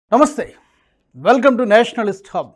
నమస్తే welcome to Nationalist hub.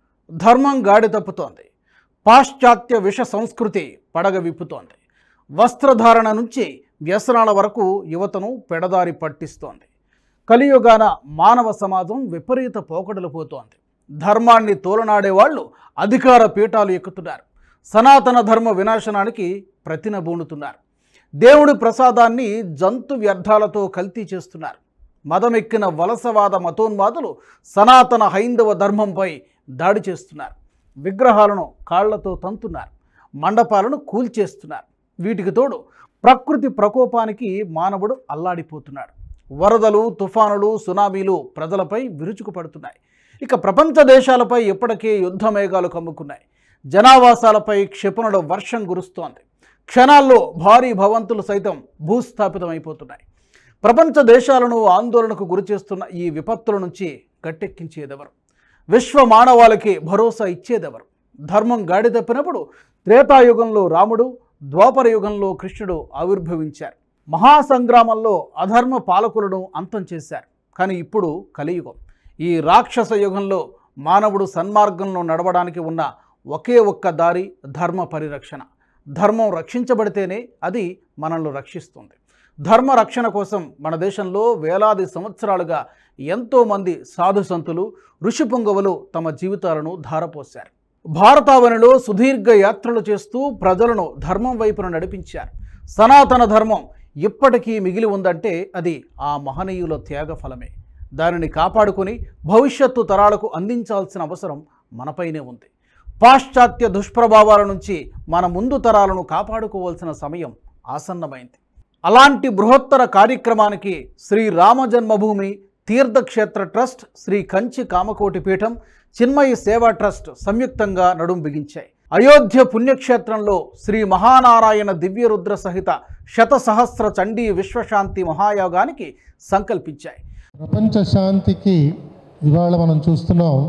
ధర్మం గాడి తప్పుతోంది. పాశ్చాత్య విష సంస్కృతి పడగ విప్పుతోంది. వస్త్రధారణ నుంచి వ్యసనాల వరకు యువతను పెడదారి పట్టిస్తోంది. కలియుగాన మానవ సమాజం విపరీత పోకడలు పోతోంది. ధర్మాన్ని తోలనాడే వాళ్ళు అధికార పీఠాలు ఎక్కుతున్నారు. సనాతన ధర్మ వినాశనానికి ప్రతినబూనుతున్నారు. దేవుడి ప్రసాదాన్ని జంతు వ్యర్థాలతో కల్తీ చేస్తున్నారు. మదమెక్కిన వలసవాద మతోన్మాదులు సనాతన హైందవ ధర్మంపై దాడి చేస్తున్నారు. విగ్రహాలను కాళ్లతో తంతున్నారు. మండపాలను కూల్చేస్తున్నారు. వీటికి తోడు ప్రకృతి ప్రకోపానికి మానవుడు అల్లాడిపోతున్నాడు. వరదలు, తుఫానులు, సునామీలు ప్రజలపై విరుచుకుపడుతున్నాయి. ఇక ప్రపంచ దేశాలపై ఇప్పటికే యుద్ధ మేఘాలు కమ్ముకున్నాయి. జనావాసాలపై క్షిపణుల వర్షం కురుస్తోంది. క్షణాల్లో భారీ భవంతులు సైతం భూస్థాపితమైపోతున్నాయి. ప్రపంచ దేశాలను ఆందోళనకు గురిచేస్తున్న ఈ విపత్తుల నుంచి గట్టెక్కించేదెవరు? విశ్వ మానవాళికి భరోసా ఇచ్చేదెవరు? ధర్మం గాడి తప్పినప్పుడు త్రేతాయుగంలో రాముడు, ద్వాపర యుగంలో కృష్ణుడు ఆవిర్భవించారు. మహాసంగ్రామంలో అధర్మ పాలకులను అంతం చేశారు. కానీ ఇప్పుడు కలియుగం. ఈ రాక్షస యుగంలో మానవుడు సన్మార్గంలో నడవడానికి ఉన్న ఒకే ఒక్క దారి ధర్మ పరిరక్షణ. ధర్మం రక్షించబడితేనే అది మనల్ని రక్షిస్తుంది. ధర్మ రక్షణ కోసం మన దేశంలో వేలాది సంవత్సరాలుగా ఎంతోమంది సాధు సంతులు, ఋషి పుంగవులు తమ జీవితాలను ధారపోశారు. భారతావనిలో సుదీర్ఘ యాత్రలు చేస్తూ ప్రజలను ధర్మం వైపున నడిపించారు. సనాతన ధర్మం ఇప్పటికీ మిగిలి ఉందంటే అది ఆ మహనీయుల త్యాగ ఫలమే. దానిని కాపాడుకొని భవిష్యత్తు తరాలకు అందించాల్సిన అవసరం మనపైనే ఉంది. పాశ్చాత్య దుష్ప్రభావాల నుంచి మన ముందు తరాలను కాపాడుకోవాల్సిన సమయం ఆసన్నమైంది. అలాంటి బృహత్తర కార్యక్రమానికి శ్రీ రామ జన్మభూమి తీర్థక్షేత్ర ట్రస్ట్, శ్రీ కంచి కామకోటి పీఠం, చిన్మయి సేవా ట్రస్ట్ సంయుక్తంగా నడుం బిగించాయి. అయోధ్య పుణ్యక్షేత్రంలో శ్రీ మహానారాయణ దివ్యరుద్ర సహిత శతసహస్ర చండీ విశ్వశాంతి మహాయోగానికి సంకల్పించాయి. ప్రపంచ శాంతికి ఇవాళ మనం చూస్తున్నాం,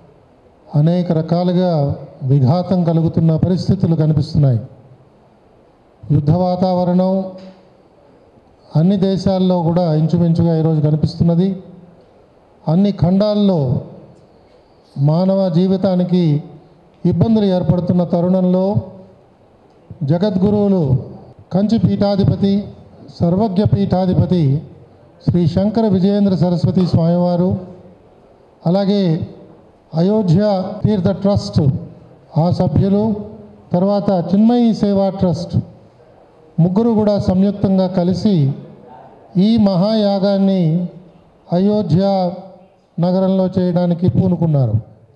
అనేక రకాలుగా విఘాతం కలుగుతున్న పరిస్థితులు కనిపిస్తున్నాయి. యుద్ధ వాతావరణం అన్ని దేశాల్లో కూడా ఇంచుమించుగా ఈరోజు కనిపిస్తున్నది. అన్ని ఖండాల్లో మానవ జీవితానికి ఇబ్బందులు ఏర్పడుతున్న తరుణంలో జగద్గురువులు కంచి పీఠాధిపతి, సర్వజ్ఞ పీఠాధిపతి శ్రీ శంకర విజయేంద్ర సరస్వతి స్వామివారు, అలాగే అయోధ్య తీర్థ ట్రస్ట్ ఆ సభ్యులు, తర్వాత చిన్మయి సేవా ట్రస్ట్ ముగ్గురు కూడా సంయుక్తంగా కలిసి ఈ మహాయాగాన్ని అయోధ్య నగరంలో చేయడానికి పూనుకున్నారు.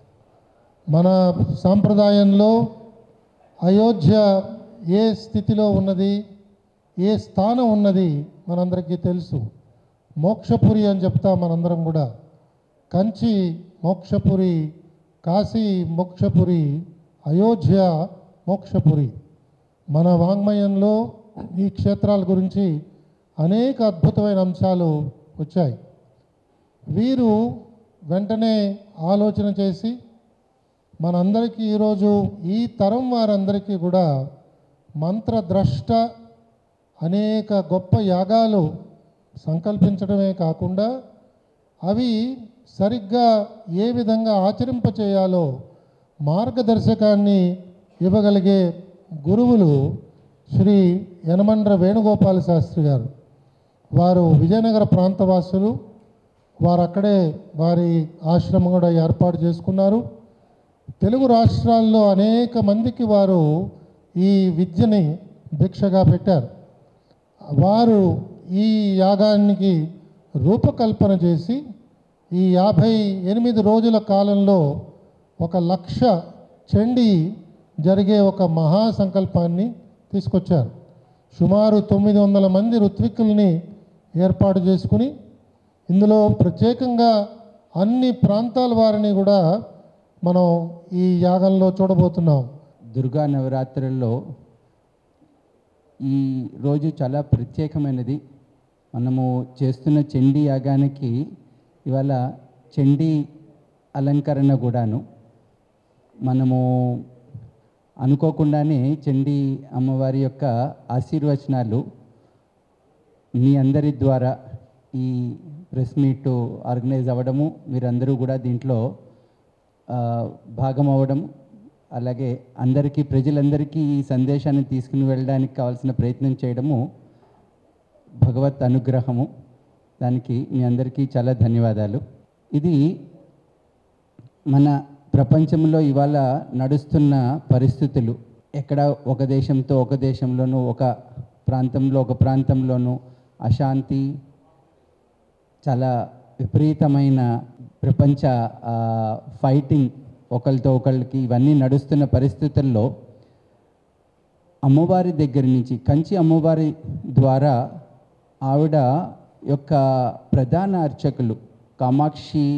మన సాంప్రదాయంలో అయోధ్య ఏ స్థితిలో ఉన్నది, ఏ స్థానం ఉన్నది మనందరికీ తెలుసు. మోక్షపురి అని చెప్తాం మనందరం కూడా. కంచి మోక్షపురి, కాశీ మోక్షపురి, అయోధ్య మోక్షపురి. మన వాంగ్మయంలో ఈ క్షేత్రాల గురించి అనేక అద్భుతమైన అంశాలు వచ్చాయి. వీరు వెంటనే ఆలోచన చేసి మనందరికీ ఈరోజు ఈ తరం వారందరికీ కూడా మంత్రద్రష్ట అనేక గొప్ప యాగాలు సంకల్పించడమే కాకుండా అవి సరిగ్గా ఏ విధంగా ఆచరింపచేయాలో మార్గదర్శకాన్ని ఇవ్వగలిగే గురువులు శ్రీ యనమండ్ర వేణుగోపాల శాస్త్రి గారు. వారు విజయనగర ప్రాంతవాసులు. వారు అక్కడే వారి ఆశ్రమం కూడా ఏర్పాటు చేసుకున్నారు. తెలుగు రాష్ట్రాల్లో అనేక మందికి వారు ఈ విద్యని భిక్షగా పెట్టారు. వారు ఈ యాగానికి రూపకల్పన చేసి ఈ 58 రోజుల కాలంలో 1,00,000 చండీ జరిగే ఒక మహాసంకల్పాన్ని తీసుకొచ్చారు. సుమారు 900 మంది ఋత్విక్కుల్ని ఏర్పాటు చేసుకుని ఇందులో ప్రత్యేకంగా అన్ని ప్రాంతాల వారిని కూడా మనం ఈ యాగంలో చూడబోతున్నాం. దుర్గా నవరాత్రుల్లో ఈ రోజు చాలా ప్రత్యేకమైనది. మనము చేస్తున్న చండీ యాగానికి ఇవాళ చండీ అలంకరణ కూడాను మనము అనుకోకుండానే చండీ అమ్మవారి యొక్క ఆశీర్వచనాలు మీ అందరి ద్వారా ఈ ప్రెస్ మీట్ ఆర్గనైజ్ అవ్వడము, మీరందరూ కూడా దీంట్లో భాగం అవ్వడం, అలాగే అందరికీ ప్రజలందరికీ ఈ సందేశాన్ని తీసుకుని వెళ్ళడానికి కావాల్సిన ప్రయత్నం చేయడము భగవత్ అనుగ్రహము. దానికి మీ అందరికీ చాలా ధన్యవాదాలు. ఇది మన ప్రపంచంలో ఇవాళ నడుస్తున్న పరిస్థితులు. ఎక్కడ ఒక దేశంలోనూ ఒక ప్రాంతంలోనూ అశాంతి, చాలా విపరీతమైన ప్రపంచ ఫైటింగ్, ఒకరితో ఒకరికి, ఇవన్నీ నడుస్తున్న పరిస్థితుల్లో అమ్మవారి దగ్గర నుంచి, కంచి అమ్మవారి ద్వారా ఆవిడ యొక్క ప్రధాన అర్చకులు కామాక్షి,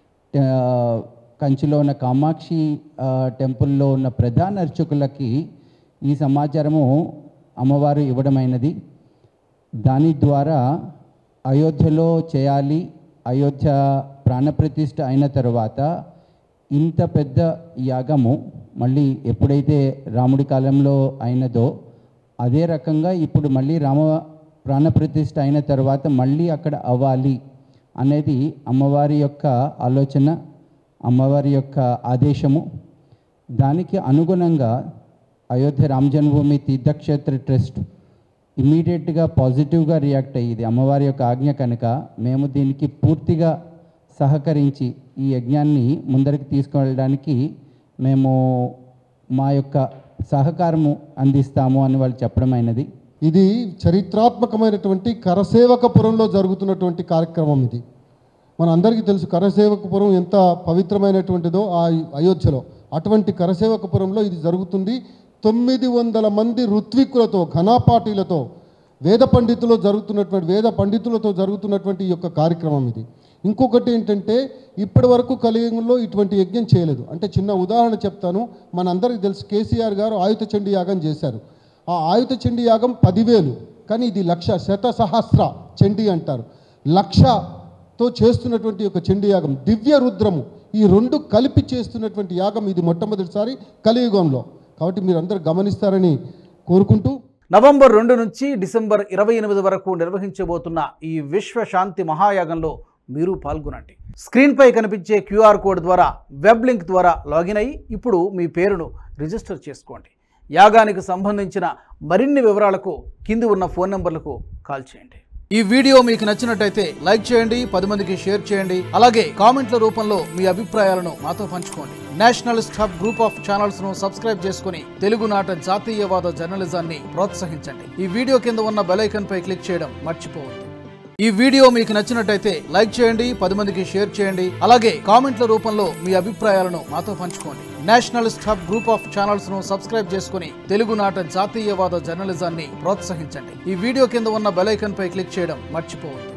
కంచిలో ఉన్న కామాక్షి టెంపుల్లో ఉన్న ప్రధాన అర్చకులకి ఈ సమాచారము అమ్మవారు ఇవ్వడమైనది. దాని ద్వారా అయోధ్యలో చేయాలి, అయోధ్య ప్రాణప్రతిష్ఠ అయిన తర్వాత ఇంత పెద్ద యాగము మళ్ళీ ఎప్పుడైతే రాముడి కాలంలో అయినదో అదే రకంగా ఇప్పుడు మళ్ళీ రామ ప్రాణప్రతిష్ఠ అయిన తర్వాత మళ్ళీ అక్కడ అవ్వాలి అనేది అమ్మవారి యొక్క ఆలోచన, అమ్మవారి యొక్క ఆదేశము. దానికి అనుగుణంగా అయోధ్య రామ జన్మభూమి తీర్థక్షేత్ర ట్రస్ట్ ఇమీడియట్గా పాజిటివ్గా రియాక్ట్ అయ్యింది. అమ్మవారి యొక్క ఆజ్ఞ కనుక మేము దీనికి పూర్తిగా సహకరించి ఈ యజ్ఞాన్ని ముందరికి తీసుకువెళ్ళడానికి మేము మా యొక్క సహకారము అందిస్తాము అని వాళ్ళు చెప్పడమైనది. ఇది చరిత్రాత్మకమైనటువంటి కరసేవకపురంలో జరుగుతున్నటువంటి కార్యక్రమం. ఇది మన అందరికీ తెలుసు, కరసేవకపురం ఎంత పవిత్రమైనటువంటిదో ఆ అయోధ్యలో. అటువంటి కరసేవకపురంలో ఇది జరుగుతుంది. 900 మంది ఋత్విక్కులతో, ఘనాపాఠీలతో, వేద పండితులతో జరుగుతున్నటువంటి ఈ యొక్క కార్యక్రమం ఇది. ఇంకొకటి ఏంటంటే, ఇప్పటి వరకు కలియుగంలో ఇటువంటి యజ్ఞం చేయలేదు. అంటే చిన్న ఉదాహరణ చెప్తాను. మనందరికీ తెలుసు, కేసీఆర్ గారు ఆయుధ చండీ యాగం చేశారు. ఆ ఆయుధ చండీ యాగం 10,000, కానీ ఇది 1,00,000, శతసహస్ర చండీ అంటారు. 1,00,000తో చేస్తున్నటువంటి ఒక చండీ యాగం, దివ్య రుద్రము, ఈ రెండు కలిపి చేస్తున్నటువంటి యాగం ఇది మొట్టమొదటిసారి కలియుగంలో. కాబట్టి మీరు అందరూ గమనిస్తారని కోరుకుంటూ, నవంబర్ 2 నుంచి డిసెంబర్ 28 వరకు నిర్వహించబోతున్న ఈ విశ్వశాంతి మహాయాగంలో మీరు పాల్గొనండి. స్క్రీన్పై కనిపించే క్యూఆర్ కోడ్ ద్వారా, వెబ్ లింక్ ద్వారా లాగిన్ అయ్యి ఇప్పుడు మీ పేరును రిజిస్టర్ చేసుకోండి. యాగానికి సంబంధించిన మరిన్ని వివరాలకు కింది ఉన్న ఫోన్ నంబర్లకు కాల్ చేయండి. ఈ వీడియో మీకు నచ్చినట్టయితే లైక్ చేయండి, 10 మందికి షేర్ చేయండి. అలాగే కామెంట్ల రూపంలో మీ అభిప్రాయాలను మాతో పంచుకోండి. Nationalist hub group of channels ను సబ్స్క్రైబ్ చేసుకుని తెలుగునాట జాతీయవాద జర్నలిజాన్ని ప్రోత్సహించండి. ఈ వీడియో కింద ఉన్న బెల్ ఐకాన్ పై క్లిక్ చేయడం మర్చిపోవద్దు. ఈ వీడియో మీకు నచ్చినట్టయితే లైక్ చేయండి, 10 మందికి షేర్ చేయండి. అలాగే కామెంట్ల రూపంలో మీ అభిప్రాయాలను మాతో పంచుకోండి. Nationalist hub group of channels ను సబ్స్క్రైబ్ చేసుకుని తెలుగునాట జాతీయవాద జర్నలిజాన్ని ప్రోత్సహించండి. ఈ వీడియో కింద ఉన్న బెల్ ఐకాన్ పై క్లిక్ చేయడం మర్చిపోవద్దు.